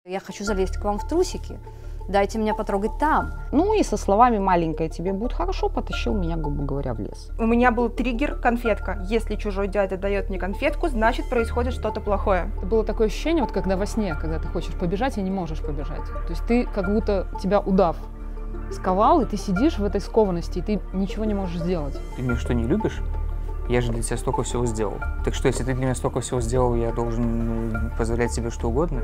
Я хочу залезть к вам в трусики. Дайте меня потрогать там. Ну и со словами «маленькая, тебе будет хорошо», потащил меня, грубо говоря, в лес. У меня был триггер конфетка. Если чужой дядя дает мне конфетку, значит происходит что-то плохое. Было такое ощущение, вот когда во сне, когда ты хочешь побежать и не можешь побежать. То есть ты как будто тебя удав сковал, и ты сидишь в этой скованности, и ты ничего не можешь сделать. Ты меня что, не любишь? Я же для тебя столько всего сделал. Так что, если ты для меня столько всего сделал, я должен позволять себе что угодно?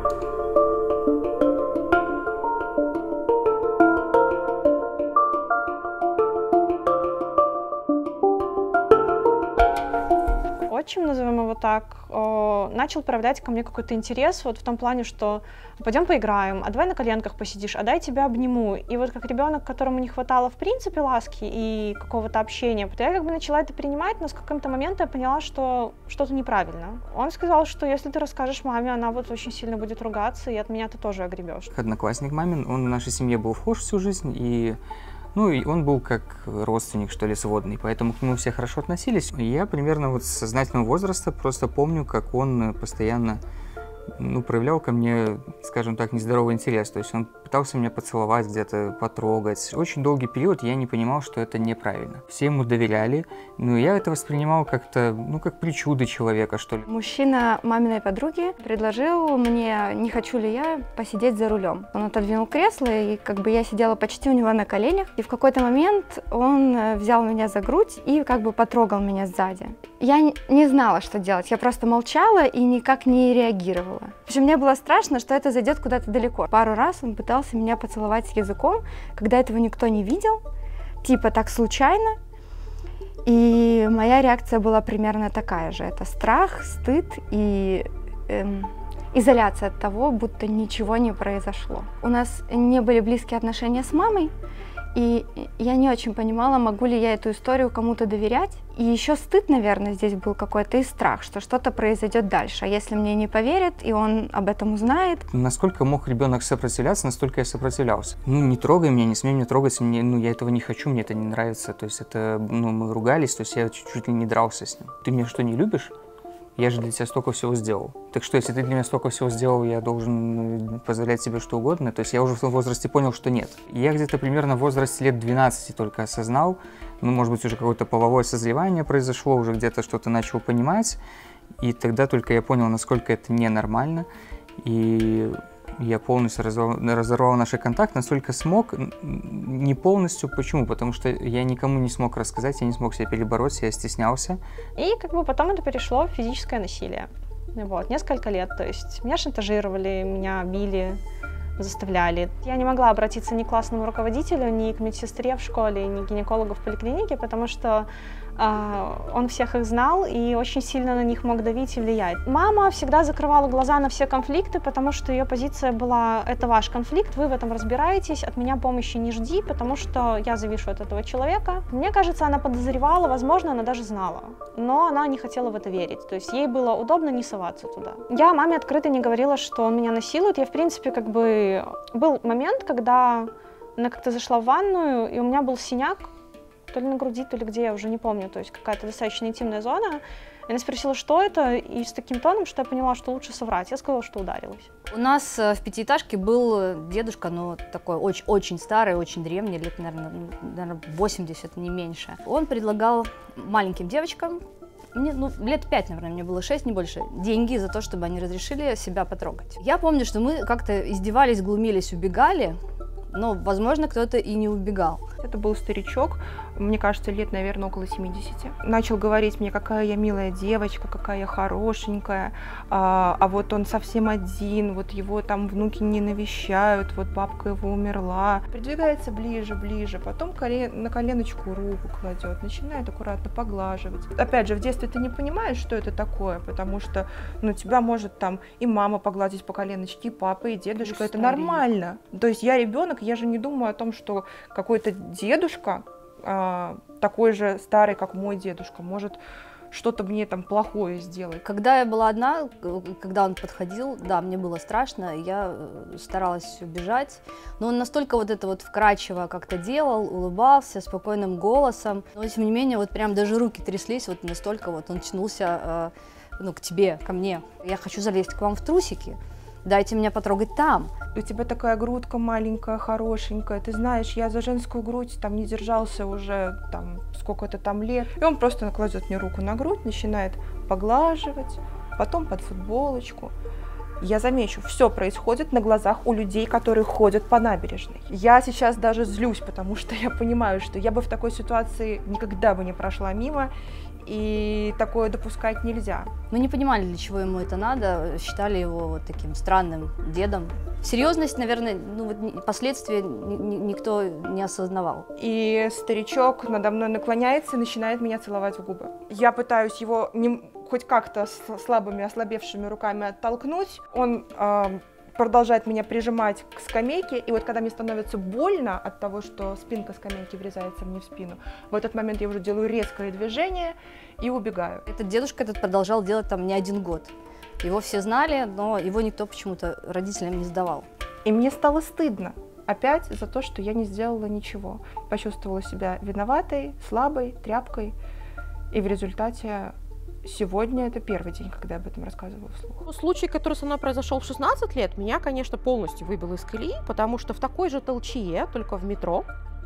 Отчим, назовем его так, начал проявлять ко мне какой-то интерес вот в том плане, что пойдем поиграем, а давай на коленках посидишь, а дай тебя обниму. И вот как ребенок, которому не хватало в принципе ласки и какого-то общения, то я как бы начала это принимать, но с каким-то момента я поняла, что что-то неправильно. Он сказал, что если ты расскажешь маме, она вот очень сильно будет ругаться, и от меня ты тоже огребешь. Одноклассник мамин, он в нашей семье был вхож всю жизнь, и он был как родственник, что ли, сводный, поэтому к нему все хорошо относились. И я примерно вот с сознательного возраста просто помню, как он постоянно, проявлял ко мне, скажем так, нездоровый интерес. То есть он пытался меня поцеловать где-то, потрогать. Очень долгий период я не понимал, что это неправильно. Все ему доверяли, но я это воспринимал как-то, как причуды человека, что ли. Мужчина маминой подруги предложил мне, не хочу ли я посидеть за рулем. Он отодвинул кресло, и как бы я сидела почти у него на коленях. И в какой-то момент он взял меня за грудь и как бы потрогал меня сзади. Я не знала, что делать. Я просто молчала и никак не реагировала. В общем, мне было страшно, что это зайдет куда-то далеко. Пару раз он пытался меня поцеловать языком, когда этого никто не видел, типа так случайно. И моя реакция была примерно такая же. Это страх, стыд и изоляция от того, будто ничего не произошло. У нас не были близкие отношения с мамой, и я не очень понимала, могу ли я эту историю кому-то доверять. И еще стыд, наверное, здесь был какой-то и страх, что что-то произойдет дальше. А если мне не поверят, и он об этом узнает? Насколько мог ребенок сопротивляться, настолько я сопротивлялся. Не трогай меня, не смей меня трогать, я этого не хочу, мне это не нравится. То есть это, мы ругались, то есть я чуть ли не дрался с ним. Ты меня что, не любишь? Я же для тебя столько всего сделал. Так что, если ты для меня столько всего сделал, я должен позволять себе что угодно. То есть я уже в том возрасте понял, что нет. Я где-то примерно в возрасте лет 12 только осознал, может быть, уже какое-то половое созревание произошло, уже где-то что-то начал понимать. И тогда только я понял, насколько это ненормально. И я полностью разорвал наши контакты, настолько смог, не полностью. Почему? Потому что я никому не смог рассказать, я не смог себя перебороть, я стеснялся. И как бы потом это перешло в физическое насилие. Несколько лет, то есть меня шантажировали, меня били, заставляли. Я не могла обратиться ни к классному руководителю, ни к медсестре в школе, ни к гинекологу в поликлинике, потому что он всех их знал и очень сильно на них мог давить и влиять. Мама всегда закрывала глаза на все конфликты, потому что ее позиция была: это ваш конфликт, вы в этом разбираетесь, от меня помощи не жди, потому что я завишу от этого человека. Мне кажется, она подозревала, возможно, она даже знала, но она не хотела в это верить, то есть ей было удобно не соваться туда. Я маме открыто не говорила, что он меня насилует. Я, в принципе, был момент, когда она как-то зашла в ванную, и у меня был синяк, то ли на груди, то ли где, я уже не помню, то есть какая-то достаточно интимная зона. И она спросила, что это, и с таким тоном, что я поняла, что лучше соврать. Я сказала, что ударилась. У нас в пятиэтажке был дедушка, такой очень старый, очень древний, лет, наверное, 80, не меньше. Он предлагал маленьким девочкам, мне, лет 5, наверное, мне было 6, не больше, деньги за то, чтобы они разрешили себя потрогать. Я помню, что мы как-то издевались, глумились, убегали, но, возможно, кто-то и не убегал. Это был старичок, мне кажется, лет, наверное, около 70. Начал говорить мне, какая я милая девочка, какая я хорошенькая, а вот он совсем один, вот его там внуки не навещают, вот бабка его умерла. Придвигается ближе, ближе, потом на коленочку руку кладет, начинает аккуратно поглаживать. Опять же, в детстве ты не понимаешь, что это такое, потому что, тебя может там и мама погладить по коленочке, и папа, и дедушка, это нормально. То есть я ребенок, я же не думаю о том, что какой-то дедушка, такой же старый, как мой дедушка, может что-то мне там плохое сделать. Когда я была одна, когда он подходил, да, мне было страшно, я старалась убежать, но он настолько вот это вот вкрадчиво как-то делал, улыбался спокойным голосом, но тем не менее вот прям даже руки тряслись, вот настолько вот он тянулся к тебе, ко мне. Я хочу залезть к вам в трусики. дайте меня потрогать там. У тебя такая грудка маленькая, хорошенькая, ты знаешь, я за женскую грудь там не держался уже там сколько-то там лет. И он просто кладет мне руку на грудь, начинает поглаживать, потом под футболочку. Я замечу, все происходит на глазах у людей, которые ходят по набережной. Я сейчас даже злюсь, потому что я понимаю, что я бы в такой ситуации никогда бы не прошла мимо, и такое допускать нельзя. Мы не понимали, для чего ему это надо, считали его вот таким странным дедом. Серьезность, наверное, ну, вот последствия никто не осознавал. И старичок надо мной наклоняется и начинает меня целовать в губы. Я пытаюсь его хоть как-то слабыми, ослабевшими руками оттолкнуть. Он продолжает меня прижимать к скамейке, и вот когда мне становится больно от того, что спинка скамейки врезается мне в спину, в этот момент я уже делаю резкое движение и убегаю. Этот дедушка продолжал делать там не 1 год. Его все знали, но его никто почему-то родителям не сдавал. И мне стало стыдно опять за то, что я не сделала ничего. Почувствовала себя виноватой, слабой, тряпкой, и в результате сегодня это первый день, когда я об этом рассказываю вслух. Случай, который со мной произошел в 16 лет, меня, конечно, полностью выбил из колеи, потому что в такой же толчее, только в метро,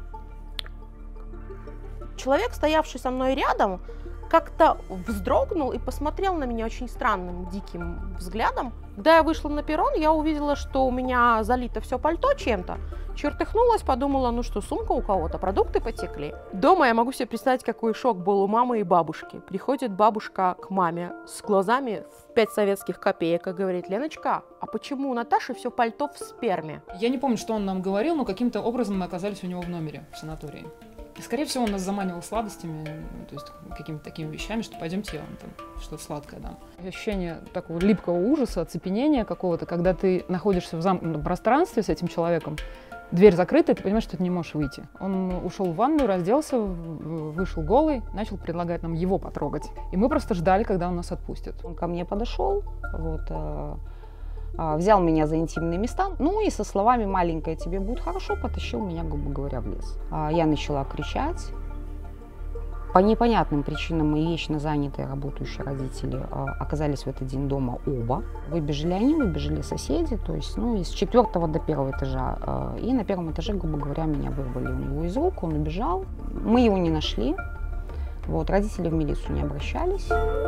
человек, стоявший со мной рядом, как-то вздрогнул и посмотрел на меня очень странным, диким взглядом. Когда я вышла на перрон, я увидела, что у меня залито все пальто чем-то. Чертыхнулась, подумала, ну что, сумка у кого-то, продукты потекли. Дома я могу себе представить, какой шок был у мамы и бабушки. Приходит бабушка к маме с глазами в 5 советских копеек и говорит: Леночка, а почему у Наташи все пальто в сперме? Я не помню, что он нам говорил, но каким-то образом мы оказались у него в номере в санатории. И, скорее всего, он нас заманивал сладостями, то есть какими-то такими вещами, что пойдемте, я вам там что-то сладкое дам. Ощущение такого липкого ужаса, оцепенения какого-то, когда ты находишься в замкнутом пространстве с этим человеком, дверь закрыта, и ты понимаешь, что ты не можешь выйти. Он ушел в ванную, разделся, вышел голый, начал предлагать нам его потрогать. И мы просто ждали, когда он нас отпустит. Он ко мне подошел, взял меня за интимные места, ну и со словами «маленькая, тебе будет хорошо», потащил меня, грубо говоря, в лес. Я начала кричать. По непонятным причинам мои вечно занятые работающие родители оказались в этот день дома оба. Выбежали они, выбежали соседи, то есть из 4-го до 1-го этажа. И на 1-м этаже, грубо говоря, меня вырвали у него из рук, он убежал. Мы его не нашли. Родители в милицию не обращались.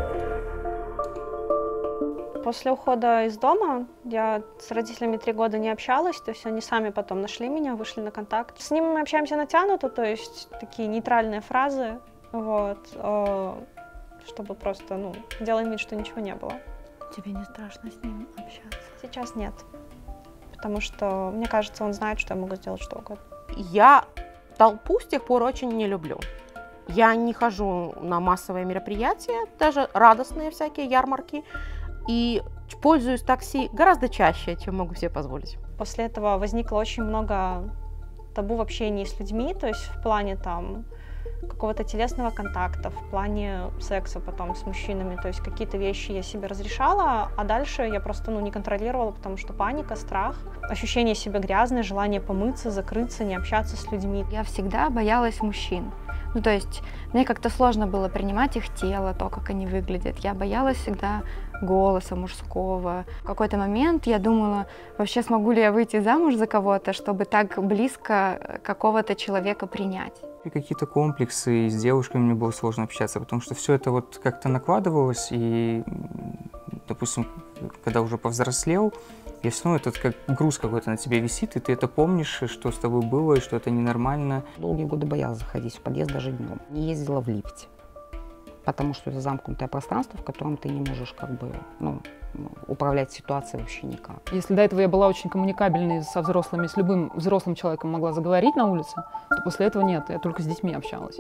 После ухода из дома я с родителями 3 года не общалась, то есть они сами потом нашли меня, вышли на контакт. С ним мы общаемся натянуто, то есть такие нейтральные фразы, чтобы просто, делаем вид, что ничего не было. Тебе не страшно с ним общаться? Сейчас нет, потому что, мне кажется, он знает, что я могу сделать что угодно. Я толпу с тех пор очень не люблю. Я не хожу на массовые мероприятия, даже радостные всякие ярмарки, и пользуюсь такси гораздо чаще, чем могу себе позволить. После этого возникло очень много табу в общении с людьми, то есть в плане какого-то телесного контакта, в плане секса потом с мужчинами, то есть какие-то вещи я себе разрешала, а дальше я просто не контролировала, потому что паника, страх, ощущение себя грязной, желание помыться, закрыться, не общаться с людьми. Я всегда боялась мужчин. То есть мне как-то сложно было принимать их тело, то, как они выглядят. Я боялась всегда голоса мужского. В какой-то момент я думала, вообще смогу ли я выйти замуж за кого-то, чтобы так близко какого-то человека принять. И какие-то комплексы, и с девушками мне было сложно общаться, потому что все это как-то накладывалось, и, допустим, когда уже повзрослел, и все равно этот как груз какой-то на тебе висит, и ты это помнишь, что с тобой было, и что это ненормально. Долгие годы боялась заходить в подъезд даже днем. Не ездила в лифте, потому что это замкнутое пространство, в котором ты не можешь управлять ситуацией вообще никак. Если до этого я была очень коммуникабельной со взрослыми, с любым взрослым человеком могла заговорить на улице, то после этого нет, я только с детьми общалась.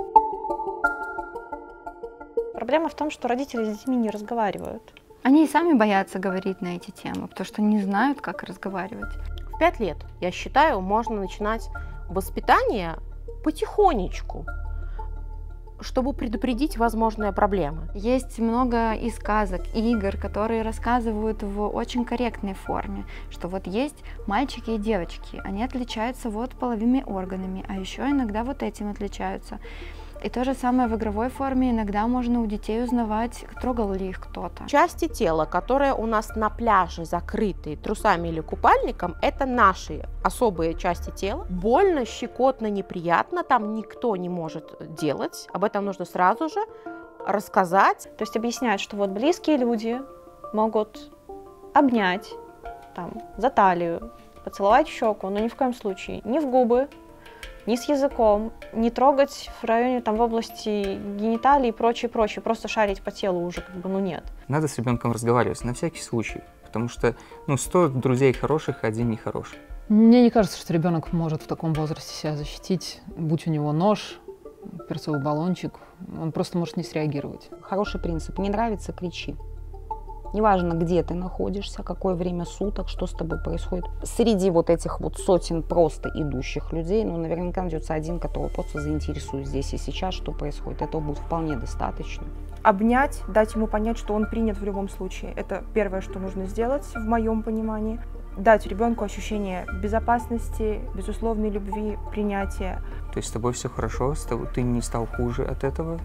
Проблема в том, что родители с детьми не разговаривают. Они и сами боятся говорить на эти темы, потому что не знают, как разговаривать. В 5 лет, я считаю, можно начинать воспитание потихонечку, чтобы предупредить возможные проблемы. Есть много и сказок, и игр, которые рассказывают в очень корректной форме, что есть мальчики и девочки, они отличаются половыми органами, а еще иногда этим отличаются. И то же самое в игровой форме. Иногда можно у детей узнавать, трогал ли их кто-то. Части тела, которые у нас на пляже закрыты трусами или купальником, это наши особые части тела. Больно, щекотно, неприятно, там никто не может делать. Об этом нужно сразу же рассказать. То есть объяснять, что вот близкие люди могут обнять там, за талию, поцеловать в щеку, но ни в коем случае ни в губы, ни с языком, не трогать в районе, там, в области гениталий и прочее, прочее, просто шарить по телу уже как бы, ну, нет. Надо с ребенком разговаривать на всякий случай, потому что, 100 друзей хороших, один нехороший. Мне не кажется, что ребенок может в таком возрасте себя защитить, будь у него нож, перцовый баллончик, он просто может не среагировать. Хороший принцип. Не нравится — кричи. Неважно, где ты находишься, какое время суток, что с тобой происходит. Среди вот этих вот сотен просто идущих людей, наверняка найдется один, которого просто заинтересует здесь и сейчас, что происходит. Этого будет вполне достаточно. Обнять, дать ему понять, что он принят в любом случае. Это первое, что нужно сделать, в моем понимании. Дать ребенку ощущение безопасности, безусловной любви, принятия. То есть с тобой все хорошо, ты не стал хуже от этого.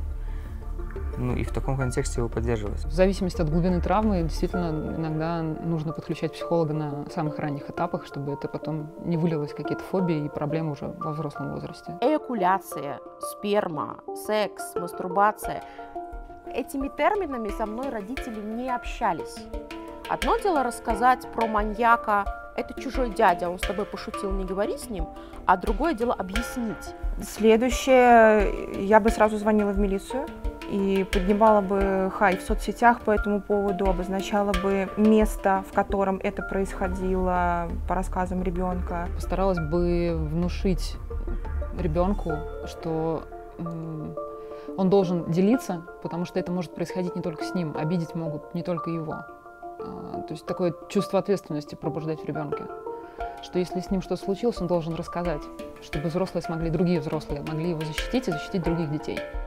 И в таком контексте его поддерживать. В зависимости от глубины травмы, действительно, иногда нужно подключать психолога на самых ранних этапах, чтобы это потом не вылилось в какие-то фобии и проблемы уже во взрослом возрасте. Эякуляция, сперма, секс, мастурбация. Этими терминами со мной родители не общались. Одно дело рассказать про маньяка, это чужой дядя, он с тобой пошутил, не говори с ним, а другое дело объяснить. Следующее, я бы сразу звонила в милицию и поднимала бы хай в соцсетях по этому поводу, обозначала бы место, в котором это происходило, по рассказам ребенка. Постаралась бы внушить ребенку, что он должен делиться, потому что это может происходить не только с ним, обидеть могут не только его. То есть такое чувство ответственности пробуждать в ребенке, что если с ним что-то случилось, он должен рассказать, чтобы другие взрослые могли его защитить и защитить других детей.